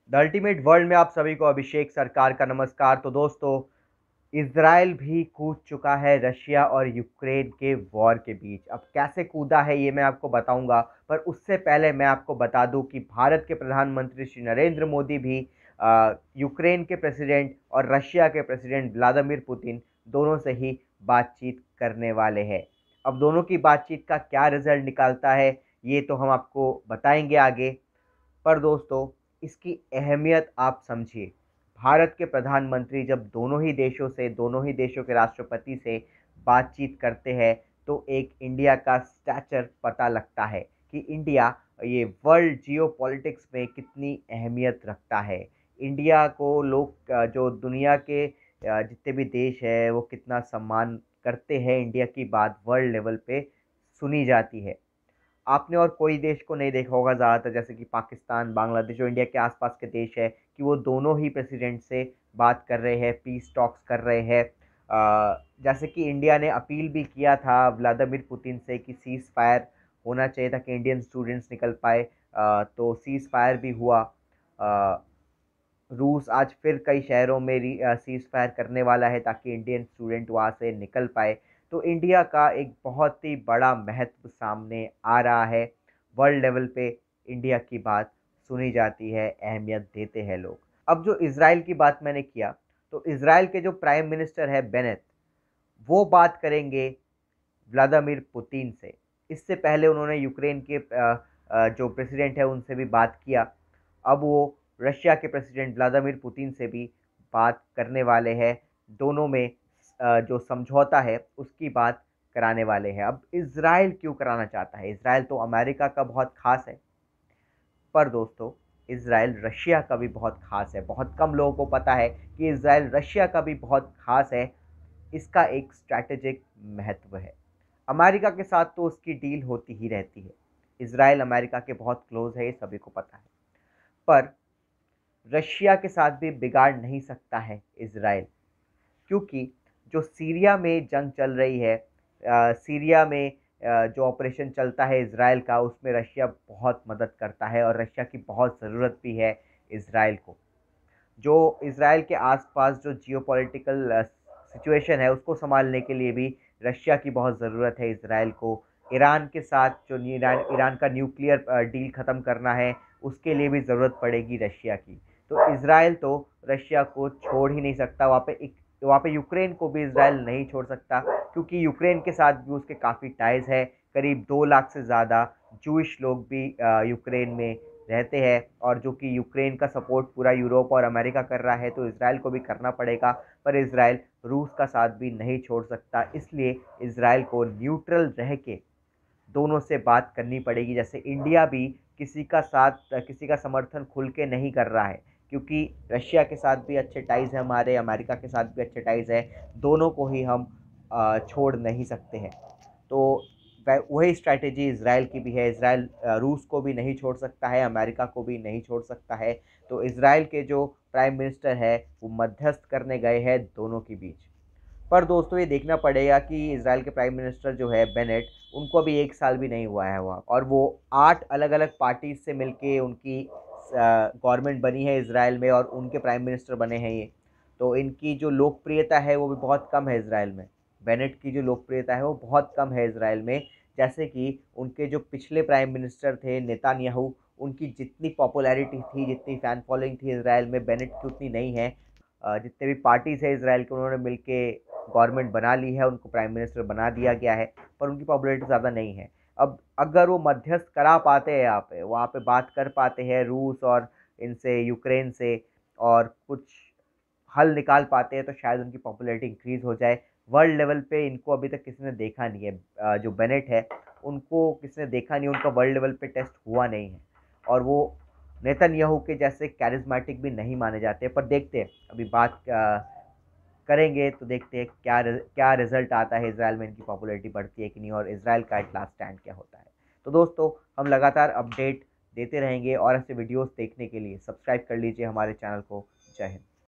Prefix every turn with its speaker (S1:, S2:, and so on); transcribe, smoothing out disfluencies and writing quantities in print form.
S1: The ultimate world में आप सभी को अभिषेक सरकार का नमस्कार। तो दोस्तों, इज़राइल भी कूद चुका है रशिया और यूक्रेन के वॉर के बीच। अब कैसे कूदा है ये मैं आपको बताऊंगा, पर उससे पहले मैं आपको बता दूं कि भारत के प्रधानमंत्री श्री नरेंद्र मोदी भी यूक्रेन के प्रेसिडेंट और रशिया के प्रेसिडेंट व्लादिमीर पुतिन दोनों से ही बातचीत करने वाले हैं। अब दोनों की बातचीत का क्या रिजल्ट निकालता है ये तो हम आपको बताएंगे आगे। पर दोस्तों, इसकी अहमियत आप समझिए। भारत के प्रधानमंत्री जब दोनों ही देशों के राष्ट्रपति से बातचीत करते हैं तो एक इंडिया का स्टैचर पता लगता है कि इंडिया ये वर्ल्ड जियोपॉलिटिक्स में कितनी अहमियत रखता है। इंडिया को लोग जो दुनिया के जितने भी देश है वो कितना सम्मान करते हैं। इंडिया की बात वर्ल्ड लेवल पे सुनी जाती है। आपने और कोई देश को नहीं देखा होगा ज़्यादातर, जैसे कि पाकिस्तान, बांग्लादेश, जो इंडिया के आसपास के देश है, कि वो दोनों ही प्रेसिडेंट से बात कर रहे हैं, पीस टॉक्स कर रहे हैं। जैसे कि इंडिया ने अपील भी किया था व्लादिमीर पुतिन से कि सीज़ फायर होना चाहिए ताकि इंडियन स्टूडेंट्स निकल पाए। तो सीज़ फायर भी हुआ। अ, रूस आज फिर कई शहरों में सीज़ फायर करने वाला है ताकि इंडियन स्टूडेंट वहाँ से निकल पाए। तो इंडिया का एक बहुत ही बड़ा महत्व सामने आ रहा है। वर्ल्ड लेवल पे इंडिया की बात सुनी जाती है, अहमियत देते हैं लोग। अब जो इज़राइल की बात मैंने किया, तो इज़राइल के जो प्राइम मिनिस्टर है बेनेट, वो बात करेंगे व्लादिमीर पुतिन से। इससे पहले उन्होंने यूक्रेन के जो प्रेसिडेंट है उनसे भी बात किया। अब वो रशिया के प्रेसिडेंट व्लादिमीर पुतिन से भी बात करने वाले हैं। दोनों में जो समझौता है उसकी बात कराने वाले हैं। अब इज़राइल क्यों कराना चाहता है? इज़राइल तो अमेरिका का बहुत ख़ास है। पर दोस्तों, इज़राइल रशिया का भी बहुत ख़ास है। बहुत कम लोगों को पता है कि इज़राइल रशिया का भी बहुत ख़ास है। इसका एक स्ट्रैटेजिक महत्व है। अमेरिका के साथ तो उसकी डील होती ही रहती है। इज़राइल अमेरिका के बहुत क्लोज़ है, ये सभी को पता है। पर रशिया के साथ भी बिगाड़ नहीं सकता है इज़राइल, क्योंकि जो सीरिया में जंग चल रही है, सीरिया में जो ऑपरेशन चलता है इज़राइल का, उसमें रशिया बहुत मदद करता है और रशिया की बहुत ज़रूरत भी है इज़राइल को। जो इज़राइल के आसपास जो जियोपॉलिटिकल सिचुएशन है उसको संभालने के लिए भी रशिया की बहुत ज़रूरत है इज़राइल को। ईरान के साथ जो ईरान ईरान का न्यूक्लियर डील ख़त्म करना है, उसके लिए भी ज़रूरत पड़ेगी रशिया की। तो इज़राइल तो रशिया को छोड़ ही नहीं सकता। वहाँ पे यूक्रेन को भी इज़राइल नहीं छोड़ सकता, क्योंकि यूक्रेन के साथ भी उसके काफ़ी टाइज़ है। करीब 2 लाख से ज़्यादा जूइश लोग भी यूक्रेन में रहते हैं, और जो कि यूक्रेन का सपोर्ट पूरा यूरोप और अमेरिका कर रहा है, तो इज़राइल को भी करना पड़ेगा। पर इज़राइल रूस का साथ भी नहीं छोड़ सकता, इसलिए इज़राइल को न्यूट्रल रह के दोनों से बात करनी पड़ेगी। जैसे इंडिया भी किसी का समर्थन खुल के नहीं कर रहा है, क्योंकि रशिया के साथ भी अच्छे टाइज़ हैं हमारे, अमेरिका के साथ भी अच्छे टाइज़ हैं। दोनों को ही हम छोड़ नहीं सकते हैं। तो वही स्ट्रैटेजी इज़राइल की भी है। इज़राइल रूस को भी नहीं छोड़ सकता है, अमेरिका को भी नहीं छोड़ सकता है। तो इज़राइल के जो प्राइम मिनिस्टर है वो मध्यस्थ करने गए हैं दोनों के बीच। पर दोस्तों, ये देखना पड़ेगा कि इज़राइल के प्राइम मिनिस्टर जो है बेनेट, उनको अभी 1 साल भी नहीं हुआ है वहाँ, और वो 8 अलग-अलग पार्टीज़ से मिलके उनकी गवर्नमेंट बनी है इज़राइल में, और उनके प्राइम मिनिस्टर बने हैं ये। तो इनकी जो लोकप्रियता है वो भी बहुत कम है इज़राइल में। बेनेट की जो लोकप्रियता है वो बहुत कम है इज़राइल में। जैसे कि उनके जो पिछले प्राइम मिनिस्टर थे नेतन्याहू, उनकी जितनी पॉपुलैरिटी थी, जितनी फ़ैन फॉलोइंग थी इज़राइल में, बेनेट की उतनी नहीं है। जितने भी पार्टीज़ है इज़राइल के, उन्होंने मिलके गवर्नमेंट बना ली है, उनको प्राइम मिनिस्टर बना दिया गया है, पर उनकी पॉपुलैरिटी ज़्यादा नहीं है। अब अगर वो मध्यस्थ करा पाते हैं यहाँ पे, वहाँ पे बात कर पाते हैं रूस और इनसे, यूक्रेन से, और कुछ हल निकाल पाते हैं, तो शायद उनकी पॉपुलैरिटी इंक्रीज़ हो जाए। वर्ल्ड लेवल पे इनको अभी तक किसी ने देखा नहीं है। जो बेनेट है उनको किसी ने देखा नहीं, उनका वर्ल्ड लेवल पे टेस्ट हुआ नहीं है, और वो नेतन्याहू के जैसे कैरिज्मेटिक भी नहीं माने जाते। पर देखते हैं, अभी बात करेंगे तो देखते हैं क्या रिजल्ट आता है। इज़राइल में इनकी पॉपुलैरिटी बढ़ती है कि नहीं, और इज़राइल का एट लास्ट स्टैंड क्या होता है। तो दोस्तों, हम लगातार अपडेट देते रहेंगे, और ऐसे वीडियोस देखने के लिए सब्सक्राइब कर लीजिए हमारे चैनल को। जय हिंद।